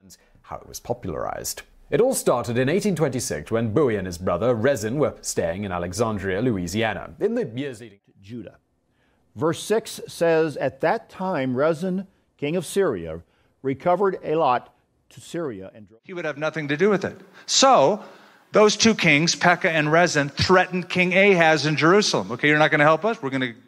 how it was popularized. It all started in 1826 when Bowie and his brother Rezin were staying in Alexandria, Louisiana. In the years leading to Judah. Verse 6 says, "At that time Rezin, king of Syria, recovered Eilat to Syria and he would have nothing to do with it." So those two kings, Pekah and Rezin, threatened King Ahaz in Jerusalem. Okay, you're not going to help us? We're going to